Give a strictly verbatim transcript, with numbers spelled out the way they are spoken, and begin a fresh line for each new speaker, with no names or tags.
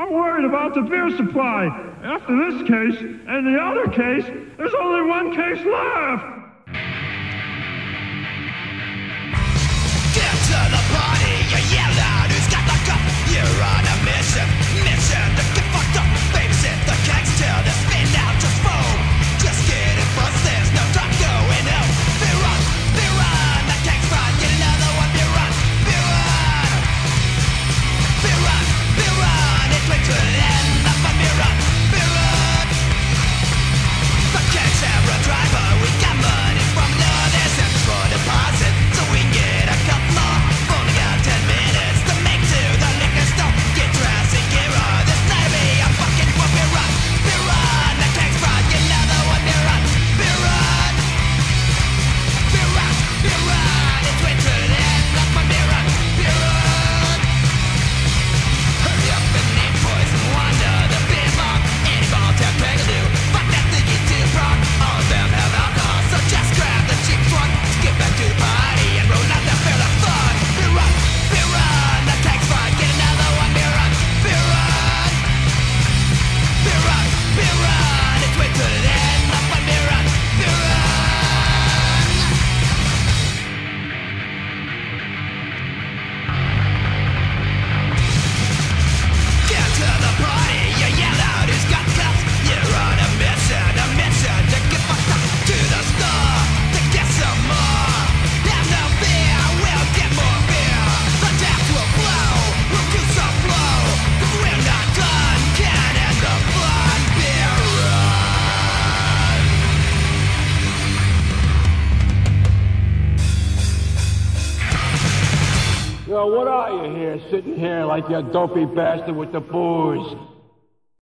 I'm worried about the beer supply. After this case and the other case, there's only one case left.
Get to the party, you yell out, who's got the cup? You're on a mission, mission to get fucked up. Babysit the kegs till they spin out just foam. Just get it first, there's no time going home. Beer run, beer run, the kegs run, get another one, beer run, beer run. Beer run, beer run, it's way to the end, the fun beer run, beer run. The kegs have a driver, we got money from the others, and for deposit, so we can get a couple more. Only got ten minutes to make to the liquor store. Get dressed and get on, this night be a fucking one beer run, beer run. The kegs run, get another one, beer run, beer run. Beer run, beer run, it's way to the end, the fun beer run, beer run. Hurry up and name poison wonder, the beer bomb. Any ball tap Pegadoo, fuck that thing you too prong. All of them have alcohol, so just grab the cheap one. Get back to the party and roll out that beer that's fun. Beer run, beer run, the kegs run, get another one, beer run, beer run. Beer run, beer run, it's way to the end, the fun beer run, beer run. Get to the party, you yell out, who's got cups? You're on a mission, a mission to get fucked up. To the store, to get some more. Have no fear, we'll get more beer. The taps will flow, we'll do some flow. 'Cause we're not done, can't end the fun beer run.
Yo, what are you here, sitting here like you dopey bastard with the booze?